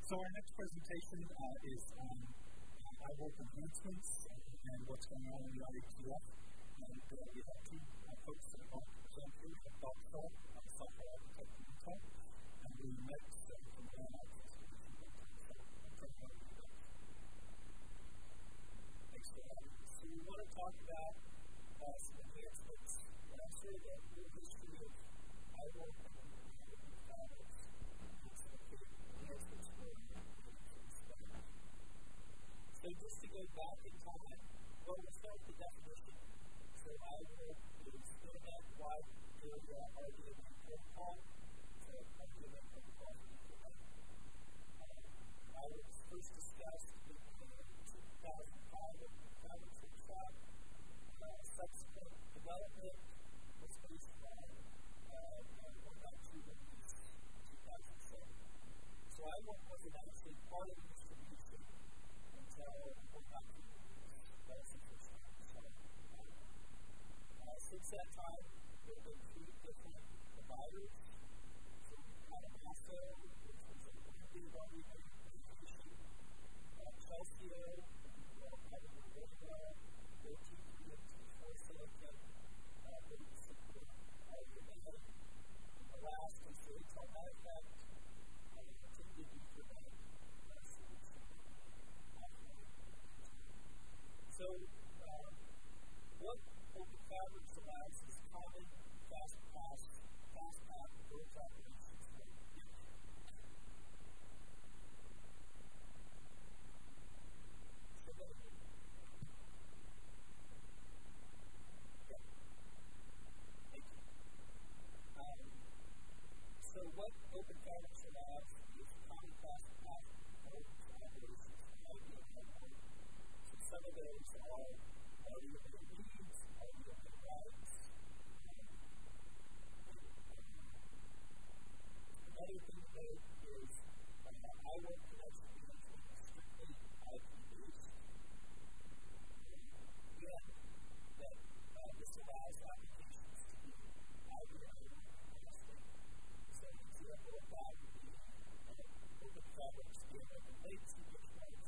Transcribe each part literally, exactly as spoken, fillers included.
So our next presentation uh, is on uh, iWARP Enhancements and what's going on in the I E T F. And uh, we have two uh, folks that are going to present here, Bob Shaw, uh, software architect from Intel, and William Meigs uh, from the Enhancements division of Intel. Thanks for having us. So we want to talk about uh, some enhancements. And I'm sure that your history of iWARP and enhancements enhancements for So just to go back in time, well, we'll start with the definition. So iWARP is Internet Wide Area Argument Protocol. So argument protocol is Internet. I was first discussed in two thousand five at the Conference Workshop. Uh, subsequent development was based on uh, one point two release two thousand seven. So iWARP wasn't actually part of the distribution until one point two release. That was the first time we started. Uh, since that time, there have been three different providers. So we had a Masso, which was a big argument application. Uh, Chelsea, uh, probably really well. O T three and T four silicon, uh, they support argument. And the last is the Intel Effect. So, uh, what Open Fabrics allows is common, fast pass, fast path, those operations for each. So, that would be. Yeah. Thank you. Um, so, what Open Fabrics allows is common, fast path, those operations for I B M network. Some of those are arguable reads, arguable writes. Another thing to note is uh, iWARP connection management is strictly I P-based. And that uh, this allows applications to be I B M agnostic. So an example of that would be uh, Open Fabric scale and latency benchmarks.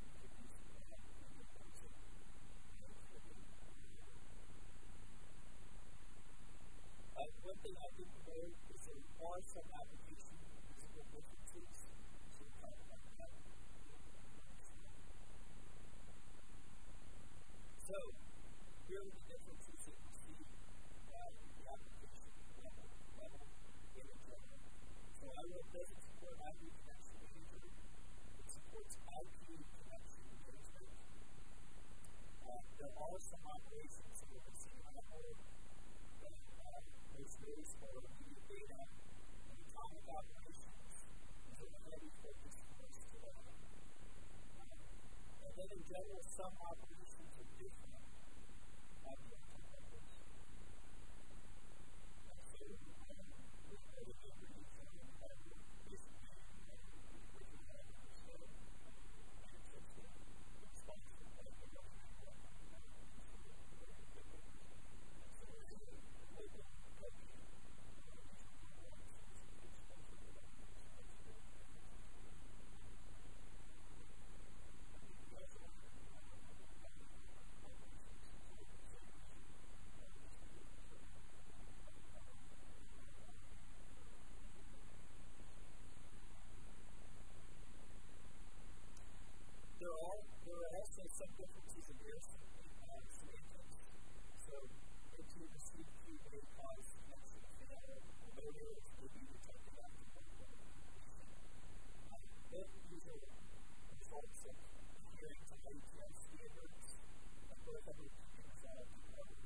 Uh, one thing I didn't know is there are some application physical differences, so we'll talk about that. So, here are the differences that we see uh, in the application level, level in the general. So, iWARP doesn't support I P connection manager, it supports I P connection management. Uh, there are some operations that we'll see in iWARP that uh, there's ways for immediate data and atomic operations, and they're heavy focus points to that. Um, and then in general, some operations are different on the networks. Uh, so, um, with other companies, and then uh, basically, uh, with the network, so, uh, and so the response to the network. There are, there are also some differences in this uh, semantics. So, if you receive key may cause connection failure, although there is maybe detected after one point. Um, both of these are results of adhering to I E T F standards, and both of them can be resolved together.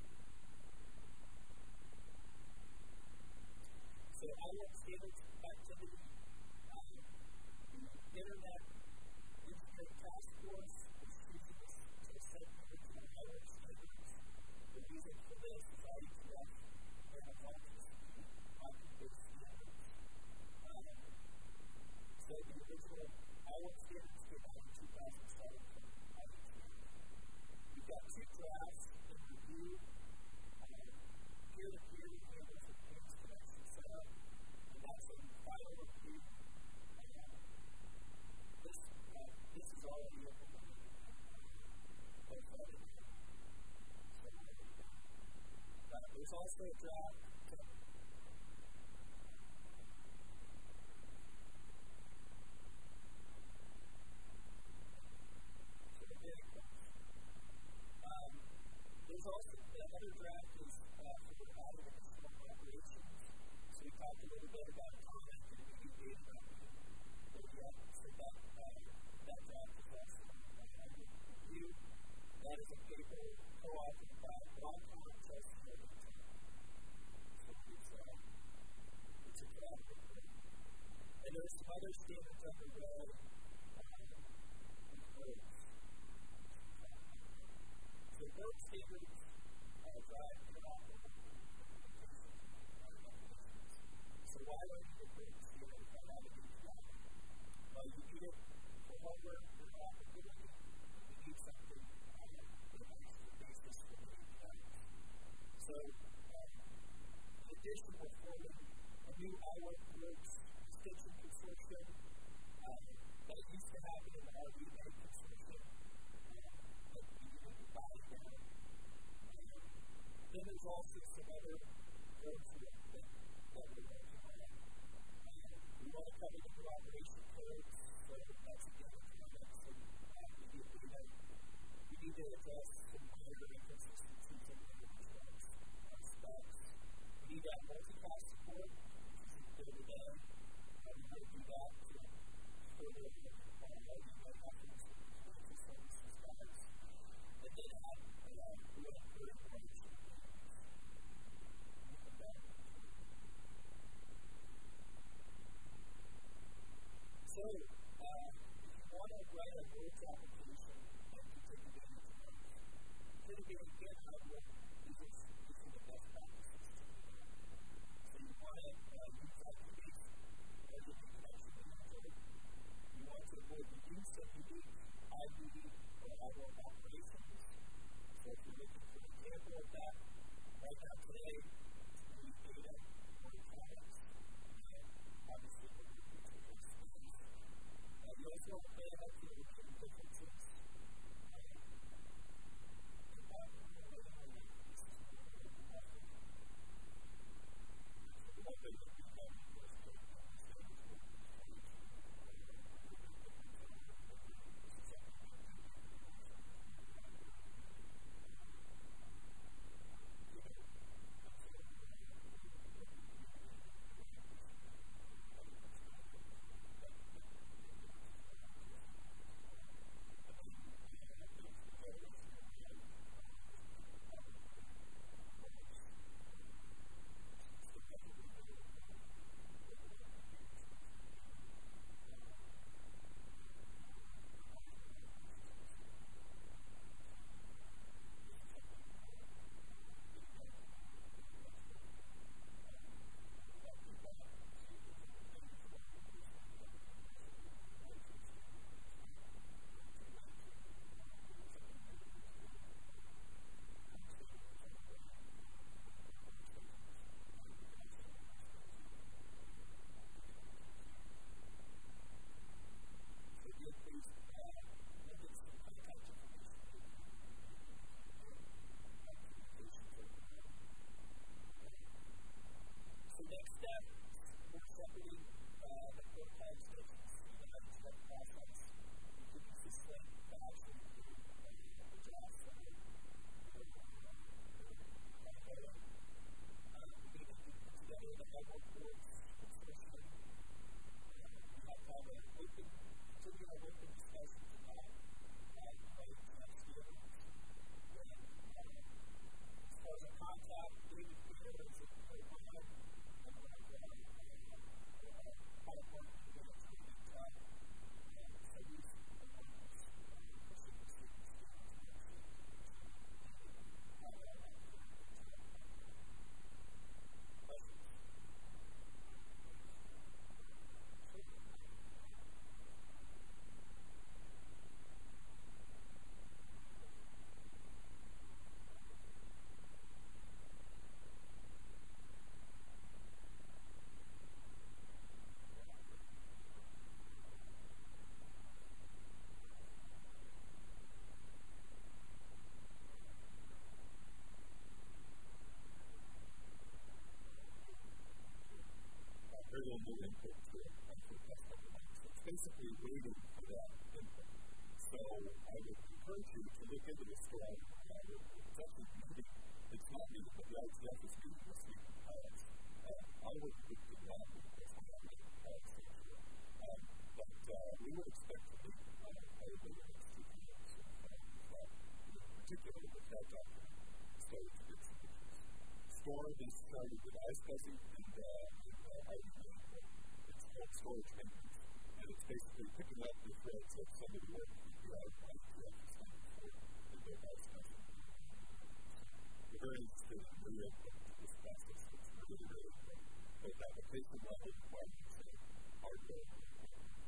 So, iWARP standards activity, um, the Internet Engineering Task Force is choosing this to set original iWARP standards. The reason for this is I E T F and the functions to be I P-based standards. Um, so the original iWARP standards came out in two thousand seven from I E T F. We've got two drafts in review. Um, peer-to-peer handles advanced connection setup, and that's in final review. Um, there's also a draft. Um, there's also the other draft is uh, for the additional operations. So we talked a little bit about comment and immediate data mapping. But yeah, so that, uh, that draft is also uh, under review. That is a paper co-authored by long-time Chelsea and so it's, uh, it's a collaborative work. And there's some other standards underway um, with verbs. So verb standards uh, drive interoperable applications. So why don't you get verb standards? Why not do that? Well, you need it for homework, for interoperability, and you need something um, that makes the basis for the A P Is. So, um, in addition, we're forming a new iWARP groups extension consortium um, that used to happen in the R D A consortium. But we need to buy it down. Um, then there's also some other groups that, that, that we're working on. Um, we want to cover the new operation codes, so that's again a comment. So uh, we, need, we, know, we need to address some minor inconsistencies in the terms of specs. We need that multicast support, which is good today. Uh, we want to do that to further our learning by reference to financial services guys. And then add uh, we want to put in more So, uh, if you want to write a Word application and you take advantage of those, take advantage again how Word uses using the best practices to do that. So you want to uh, use I P based or your connection manager. You want to avoid the use of unique I D or iWARP operations. So if you're looking for an example of that, right now today, we need data or comments. And obviously, we're going to do this. Uh, you also want to pay attention to the differences. Um, in that, this is one of the things that we have to do. So the one thing that we have to do is to understand is what is trying to do. This is something that we have to do. new input to it for the past couple months. It's basically waiting for that input. So I would encourage you to look into the story. It's actually meeting. It's not meeting, but the I E T F is meeting this week in Paris. Uh, I would look to that week. That's why I'm in Paris next year. Um, but uh, we would expect to meet uh, probably the next two years. Uh, particularly with that document, started to get some interest. Storage is started with iSCSI and uh, I E T F. It's called storage maintenance. And it's basically picking up the threads of some of the work that the I E T F has done before in their iSCSI. We're very interested in new input to this process. It's really, really important. Both application level requirements and hardware requirements.